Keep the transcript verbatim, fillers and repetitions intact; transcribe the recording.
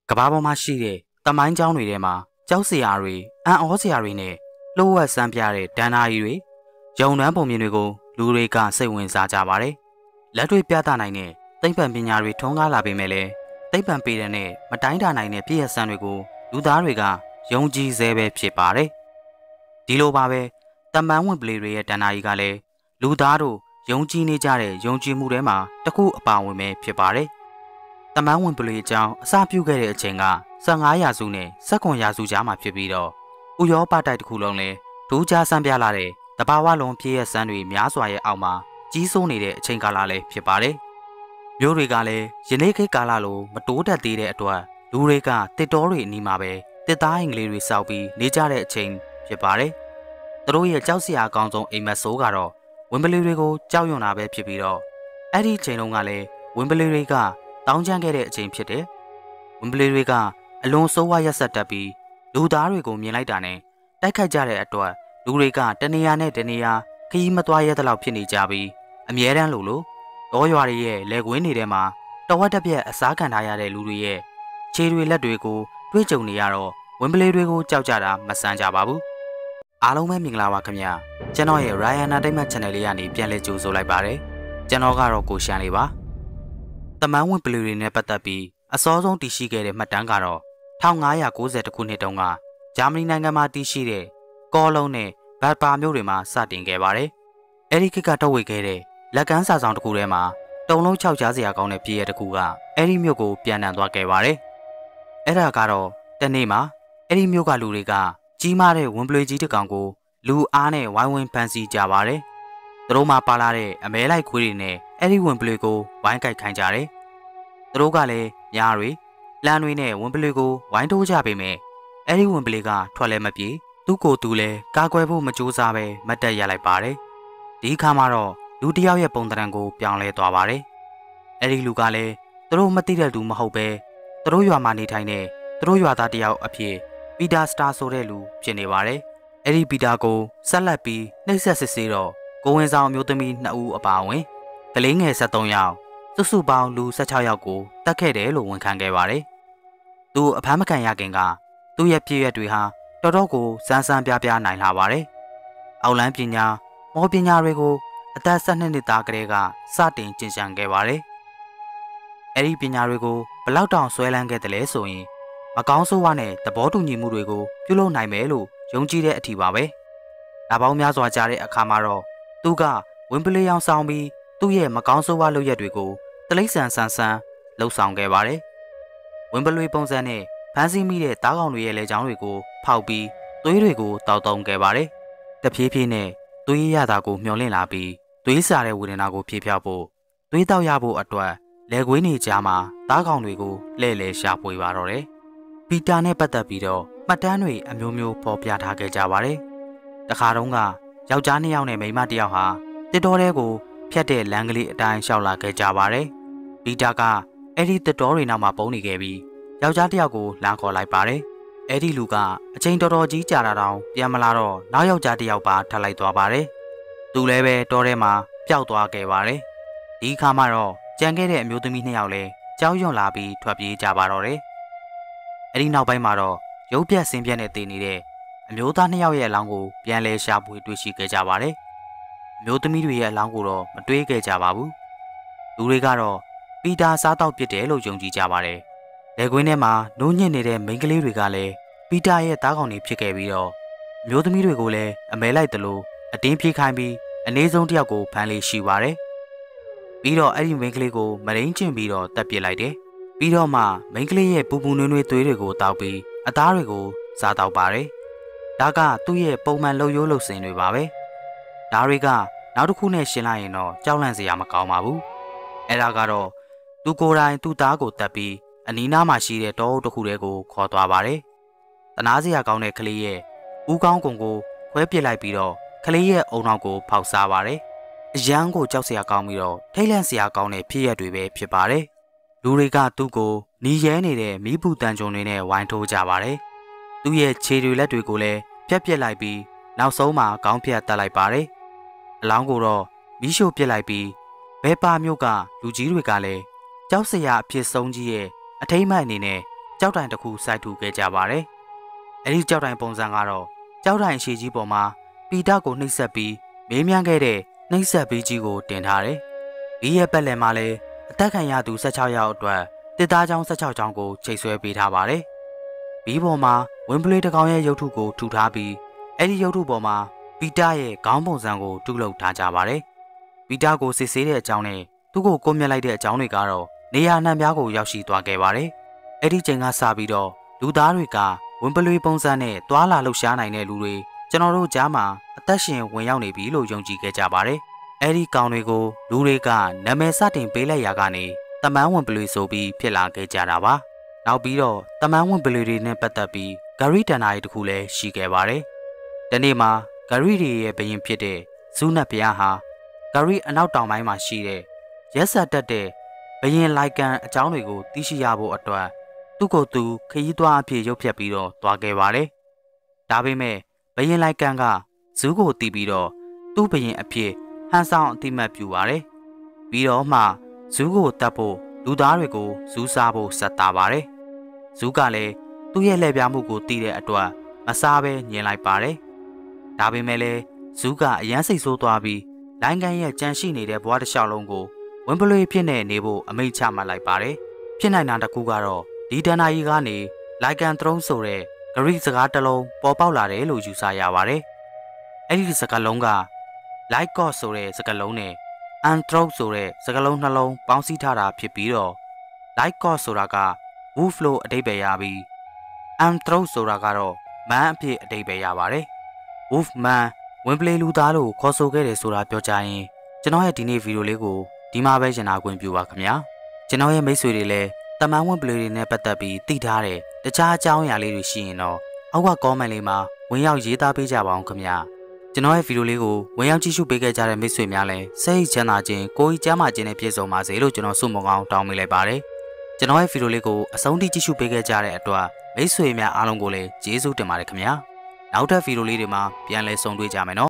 ကဘာပေါ်မှာရှိတဲ့တမိုင်းကျောင်းတွေထဲမှာကြောက်စရာတွေအံ့ဩစရာတွေနဲ့လှုပ်ဝက်စမ်းပြတဲ့ဒဏ္ဍာရီတွေယုံနှန်းပုံမြင်တွေကိုလူတွေကစိတ်ဝင်စားကြပါတယ်။လက်တွေ့ပြသနိုင်တဲ့သိပ္ပံပညာတွေထွန်းကားလာပေမဲ့လည်းသိပ္ပံပေတဲ့နဲ့မတိုင်းတာနိုင်တဲ့ပြည့်ရစံတွေကိုလူသားတွေကယုံကြည်စေပဲဖြစ်ပါတယ်။ဒီလိုပါပဲတမန်ဝင်ပလေတွေရဲ့ဒဏ္ဍာရီကလည်းလူသားတို့ယုံကြည်နေကြတဲ့ယုံကြည်မှုထဲမှာတစ်ခုအပါဝင်ပဲဖြစ်ပါတယ်။တမန်ဝင်ပလေအကြောင်းအစပြုခဲ့တဲ့အချိန်ကဆယ်ငါးရာစုနဲ့ဆယ့်ခုနှစ်ရာစုကြားမှာဖြစ်ပြီးတော့ဥရောပတိုက်တစ်ခုလုံးလည်းဒူးကြားဆန်းပြလာတဲ့တဘာဝလုံးပြည့်ရစံတွေများစွာရဲ့အောက်မှာကြီးစိုးနေတဲ့အချိန်ကာလလည်းဖြစ်ပါတယ်။မျိုးတွေကလည်းယနေ့ခေတ်ကာလလိုမတိုးတက်သေးတဲ့အတွက်လူတွေကတစ်တောတွေအနီးမှာပဲတစ်သားအင်္ဂလိပ်တွေစောက်ပြီးနေကြတဲ့အချိန်ဖြစ်ပါတယ်။သူတို့ရဲ့ကြောက်စရာအကောင်းဆုံးအိမ်မက်ဆိုးကတော့ဝင်ပလီတွေကိုကြောက်ရွံ့တာပဲဖြစ်ပြီးတော့အဲ့ဒီအချိန်တုန်းကလည်းဝင်ပလီတွေကတောင်းကျမ်းခဲ့တဲ့အချိန်ဖြစ်တယ်။ဝင်ပလီတွေကအလွန်ဆိုးဝါးရက်ဆက်တက်ပြီးလူသားတွေကိုမြင်လိုက်တာနဲ့တိုက်ခိုက်ကြတဲ့အတွက်လူတွေကတနေရာနဲ့တနေရာခရီးမသွားရတဲ့လောက်ဖြစ်နေကြပြီးအမြဲတမ်းလိုလိုတောရွာတွေရဲ့လက်ကွင်းတွေထဲမှာတဝက်တစ်ပြက်အစားခံထားရတဲ့လူတွေရဲ့ခြေတွေလက်တွေကိုတွေးကြုံနေရတော့ဝင်ပလီတွေကိုကြောက်ကြတာမဆန်းကြပါဘူး။အားလုံးပဲမင်္ဂလာပါခင်ဗျာ။ကျွန်တော်ရဲ့ Ryan Entertainment Channel လေးကနေပြန်လည်ကြိုဆိုလိုက်ပါတယ်။ကျွန်တော်ကတော့ကိုရှမ်းလေးပါ။တမန်ဝင်ပလီတွေနဲ့ပတ်သက်ပြီးအစောဆုံးတည်ရှိခဲ့တဲ့မှတ်တမ်းကတော့၁၅၉၀ခုနှစ်တုန်းကဂျာမနီနိုင်ငံမှာတည်ရှိတဲ့ကောလုံးနဲ့ဘတ်ပါမြို့တွေမှာစတင်ခဲ့ပါတယ်။အဲဒီခေတ်ကထုတ်ဝေခဲ့တဲ့လက်ကမ်းစာဆောင်တစ်ခုထဲမှာတုံလုံးခြောက်ချားစရာကောင်းတဲ့ပြည့်ရတစ်ခုကအဲဒီမြို့ကိုပြန်နှံသွားခဲ့ပါတယ်။အဲ့ဒါကတော့တနေ့မှာအဲဒီမြို့ကလူတွေကကြီးမားတဲ့ဝင်ပလွေကြီးတစ်ကောင်ကိုလူအားနဲ့ဝိုင်းဝန်းဖမ်းဆီးကြပါတယ်။သူတို့မှပါလာတဲ့အမဲလိုက်ခွေးတွေနဲ့အဲဒီဝင်ပလွေကိုဝိုင်းကိုက်ခိုင်းကြတယ်။သူတို့ကလည်းညားတွေလမ်းတွေနဲ့ဝင်ပလွေကိုဝိုင်းထိုးကြပေမဲ့အဲဒီဝင်ပလွေကထွက်လဲမပြေသူ့ကိုယ်သူလည်းကာကွယ်ဖို့မကြိုးစားပဲမတ်တက်ရလိုက်ပါတယ်။ဒီအခါမှာတော့လူတစ်ယောက်ရဲ့ပုံသဏ္ဍာန်ကိုပြောင်းလဲသွားပါတယ်။အဲဒီလူကလည်းသူတို့မသိတဲ့လူမဟုတ်ပဲသူတို့ရွာမှာနေထိုင်တဲ့သူတို့ရွာသားတစ်ယောက်အဖြစ်ပီတာစတာဆိုတဲ့လူဖြစ်နေပါတယ်။အဲဒီပီတာကိုဆက်လက်ပြီးနှိပ်စက်စစ်ဆေးတော့ကိုဝင်ဆောင်မျိုးသမီးနှစ်ဦးအပါအဝင်ကလေးငယ်၁၃ယောက်စုစုပေါင်းလူ၁၆ယောက်ကိုတတ်ခဲ့တယ်လို့ဝန်ခံခဲ့ပါတယ်။သူအဖမ်းမခံရခင်ကသူ့ရဲ့ပြည့်ရက်တွေဟာတော်တော်ကိုစမ်းစမ်းပြပြနိုင်လာပါတယ်။အောက်လန်းပညာမောပညာတွေကိုအသက်၁၂နှစ်သားကလေးကစတင်ကျင့်ကြံခဲ့ပါတယ်။အဲဒီပညာတွေကိုဘလောက်တောင်ဆွဲလန်းခဲ့တယ်လဲဆိုရင်မကောင်းဆိုးဝါးနဲ့သဘောတူညီမှုတွေကိုပြုလုပ်နိုင်မယ်လို့ယုံကြည်တဲ့အထီပါပဲ။ဒါပေါင်းများစွာကြားတဲ့အခါမှာတော့သူကဝင်ပလီအောင်ဆောင်ပြီးသူ့ရဲ့မကောင်းဆိုးဝါးလုပ်ရက်တွေကိုတလိษံဆန်းဆန်းလှုပ်ဆောင်ခဲ့ပါတယ်။ဝင်ပလွေပုံစံနဲ့ဖမ်းဆီးမိတဲ့တားကောင်တွေရဲ့လေကြောင်းတွေကိုဖောက်ပြီးသွေးတွေကိုတောက်တုံခဲ့ပါတယ်။တဖြည်းဖြည်းနဲ့သွေးရတာကိုမျောလင့်လာပြီးသွေးစားတဲ့ဝေဒနာကိုဖြေဖျောက်ဖို့သွေးတောက်ရဖို့အတွက်လက်ကွေးနေကြားမှာတားကောင်တွေကိုလှည့်လည်ရှာဖွေပါတော့တယ်။ပီတာနဲ့ပတ်သက်ပြီးတော့မှတ်တမ်းတွေအမျိုးမျိုးပေါ်ပြထားခဲ့ကြပါတယ်။တခါတုန်းကယောက်ျားနှစ်ယောက်နဲ့မိန်းမတစ်ယောက်ဟာတစ်တော်ထဲကိုဖြတ်တဲ့လမ်းကလေးအတိုင်းရှောက်လာခဲ့ကြပါတယ်။ပီတာကအဲ့ဒီတစ်တော်တွေနောက်မှာပုန်းနေခဲ့ပြီးယောက်ျားတစ်ယောက်ကိုလမ်းခေါ်လိုက်ပါတယ်။အဲ့ဒီလူကအချိန်တော်တော်ကြီးကြာတာတောင်ပြန်မလာတော့နောက်ယောက်ျားတစ်ယောက်ပါထပ်လိုက်သွားပါတယ်။သူလည်းပဲတောထဲမှာပျောက်သွားခဲ့ပါတယ်။ဒီခါမှတော့ကြံခဲ့တဲ့အမျိုးသမီးနှစ်ယောက်လည်းကြောက်ရွံ့လာပြီးထွက်ပြေးကြပါတော့တယ်။အဲ့ဒီနောက်ပိုင်းမှာတော့ရုပ်ပြက်ဆင်းပြက်နဲ့တည်နေတဲ့အမျိုးသားနှစ်ယောက်ရဲ့အလောင်းကိုပြန်လဲရှာဖွေတွေ့ရှိခဲ့ကြပါတယ်။အမျိုးသမီးတွေရဲ့အလောင်းကိုတော့မတွေ့ခဲ့ကြပါဘူး။လူတွေကတော့ပီတာစားတော့ပြစ်တယ်လို့ယုံကြည်ကြပါတယ်။လက်ကွင်းထဲမှာနိုးညစ်နေတဲ့မိန်းကလေးတွေကလည်းပီတာရဲ့တားကောင်တွေဖြစ်ခဲ့ပြီးတော့အမျိုးသမီးတွေကိုလည်းအမဲလိုက်တယ်လို့အတင်းပြေးခိုင်းပြီးအနည်းဆုံးတစ်ယောက်ကိုဖမ်းလေးရှိပါတယ်။ပြီးတော့အဲ့ဒီမိန်းကလေးကိုမရင်းကျင်ပြီးတော့တပ်ပစ်လိုက်တယ်။ပြီးတော့မှမိန်းကလေးရဲ့ပူပူနွေးနွေးသွေးတွေကိုတောက်ပြီးအသားတွေကိုစားတောက်ပါတယ်။ဒါကသူ့ရဲ့ပုံမှန်လှုပ်ရိုးလှုပ်စင်တွေပါပဲ။ဒါတွေကနောက်တစ်ခုနဲ့ရှင်းလိုက်ရင်တော့ကြောက်လန့်စရာမကောင်းပါဘူး။အဲ့ဒါကတော့သူကိုယ်တိုင်သူ့သားကိုတပ်ပြီးအနီးနားမှာရှိတဲ့တောအုပ်တစ်ခုတည်းကိုခေါ်သွားပါတယ်။တနာစရာကောင်းတဲ့ကလေးရဲ့ဦးကောင်းကုံကိုခွဲပစ်လိုက်ပြီးတော့ကလေးရဲ့အုံနောက်ကိုဖောက်စားပါတယ်။အရန်ကိုကြောက်စရာကောင်းပြီးတော့ထိတ်လန့်စရာကောင်းတဲ့ဖြစ်ရက်တွေပဲဖြစ်ပါတယ်။လူတွေကသူ့ကိုနီးရဲနေတဲ့မိဘူးတန်ကြုံတွေနဲ့ဝိုင်းထိုးကြပါတယ်။သူ့ရဲ့ခြေတွေလက်တွေကိုလည်းဖြတ်ပစ်လိုက်ပြီးနောက်ဆုံးမှာခေါင်းဖြတ်တက်လိုက်ပါတယ်။အလောင်းကိုတော့မီးရှို့ပစ်လိုက်ပြီးဘဲပါမြို့ကလူကြီးတွေကလည်းကြောက်စရာအဖြစ်ဆုံးကြီးရဲ့အထိမ့်မှန်အနေနဲ့ကြောက်တိုင်တစ်ခုစိုက်ထူခဲ့ကြပါတယ်။အဲဒီကြောက်တိုင်ပုံစံကတော့ကြောက်တိုင်အရှိကြီးပေါ်မှာပီတာကိုနှိပ်စက်ပြီးမေးမြန်းခဲ့တဲ့နှိပ်စက်ပြီးကြီးကိုတင်ထားတယ်။ဒီရဲ့ပတ်လည်မှာလည်းအသက်ခံရသူ၁၆ယောက်အတွက်တစ်သားချောင်း၁၆ချောင်းကိုချိတ်ဆွဲပေးထားပါတယ်။ဘီးပေါ်မှာဝင်းပလေးတစ်ကောင်ရဲ့ရုပ်ထုကိုထူထားပြီးအဲဒီရုပ်ထုပေါ်မှာပီတာရဲ့ခေါင်းပုံစံကိုတူးလုပ်ထားကြပါတယ်။ပီတာကိုစစ်ဆေးတဲ့အကြောင်းနဲ့သူ့ကိုကိုမြတ်လိုက်တဲ့အကြောင်းတွေကတော့နေရာနှံ့ပြားကိုရောက်ရှိသွားခဲ့ပါတယ်။အဲ့ဒီချိန်ကစပြီးတော့လူသားတွေကဝင်းပလွေပုံစံနဲ့တွာလာလှုပ်ရှားနိုင်တဲ့လူတွေကျွန်တော်တို့ကြားမှာအသက်ရှင်ဝင်ရောက်နေပြီလို့ယုံကြည်ခဲ့ကြပါတယ်။အဲ့ဒီကောင်တွေကိုလူတွေကနာမည်စတင်ပေးလိုက်ရာကနေတမန်ဝင်းပလွေဆိုပြီးဖြစ်လာခဲ့ကြတာပါ။နောက်ပြီးတော့တမန်ဝင်းပလွေတွေနဲ့ပတ်သက်ပြီးဂရီတန်နာရီတခုလည်းရှိခဲ့ပါတယ်။ဒီနေ့မှာဂရီတွေရဲ့ဘရင်ဖြစ်တဲ့ဇူးနတ်ဘုရားဟာဂရီအနောက်တောင်ပိုင်းမှာရှိတဲ့ရက်ဆက်တက်တဲ့ဘရင်လိုက်ကန်အကြောင်းတွေကိုသိရှိရဖို့အတွက်သူ့ကိုယ်သူခရီးသွားအဖြစ်ရုပ်ဖြတ်ပြီးတော့သွားခဲ့ပါတယ်။ဒါပေမဲ့ဘရင်လိုက်ကန်ကဇူးကိုတီးပြီးတော့သူ့ဘရင်အဖြစ်ဟန်ဆောင်အတိမတ်ပြုပါတယ်။ပြီးတော့မှဇူးကိုတတ်ဖို့လူသားတွေကိုဇူးစားဖို့ဆက်တာပါတယ်။ဇူးကလည်းသူ့ရဲ့လှည့်ပြားမှုကိုသိတဲ့အတွက်မစားဘဲညင်လိုက်ပါတယ်။ဒါပေမဲ့လည်းဇူးကအရန်စိတ်ဆိုးသွားပြီးလိုင်းကန်ရဲ့ကြံရှိနေတဲ့ဘဝတစ်လျှောက်လုံးကိုဝင်းပလွေဖြစ်နေနေဖို့အမိန့်ချမှတ်လိုက်ပါတယ်။ဖြစ်နိုင်တာတစ်ခုကတော့ဒီတန်နာကြီးကနေလိုက်ကန်သရုံးဆိုတဲ့ဂရိစကားတစ်လုံးပေါ်ပေါက်လာတယ်လို့ယူဆရပါတယ်။အဲ့ဒီစကားလုံးက like god ဆိုတဲ့စကားလုံးနဲ့ anthro ဆိုတဲ့စကားလုံးနှလုံးပေါင်းစည်းထားတာဖြစ်ပြီးတော့ like god ဆိုတာက wolf လို့အဓိပ္ပာယ်ရပြီး anthro ဆိုတာကတော့ man အဖြစ်အဓိပ္ပာယ်ရပါတယ်။ wolf man ဝင်းပလေလူသားလို့ခေါ်ဆိုခဲ့တယ်ဆိုတာပြောကြရင်ကျွန်တော်ရဲ့ဒီနေ့ဗီဒီယိုလေးကိုဒီမှာပဲရှင်းတာခွင့်ပြုပါခင်ဗျာကျွန်တော်ရဲ့မိတ်ဆွေတွေလည်းတမန်ဝင်းပလေတွေနဲ့ပတ်သက်ပြီးသိထားတဲ့တခြားအကြောင်းအရာလေးတွေရှိရင်တော့အောက်က comment လေးမှာဝင်ရောက်ရေးသားပေးကြပါအောင်ခင်ဗျာကျွန်တော်ရဲ့ဗီဒီယိုလေးကိုဝင်ရောက်ကြည့်ရှုပေးခဲ့ကြတဲ့မိတ်ဆွေများလည်းစိတ်ချမ်းသာခြင်းကိုယ်ကြီးကျန်းမာခြင်းနဲ့ပြည့်စုံပါစေလို့ကျွန်တော်ဆုမွန်ကောင်းတောင်းပေးလိုက်ပါတယ်ကျွန်တော်ရဲ့ဗီဒီယိုလေးကိုအဆုံးထိကြည့်ရှုပေးခဲ့ကြတဲ့အတွက်မိတ်ဆွေများအားလုံးကိုလည်းကျေးဇူးတင်ပါတယ်ခင်ဗျာနောက်ထပ်ဗီဒီယိုလေးတွေမှာပြန်လည်ဆုံတွေ့ကြမယ်နော်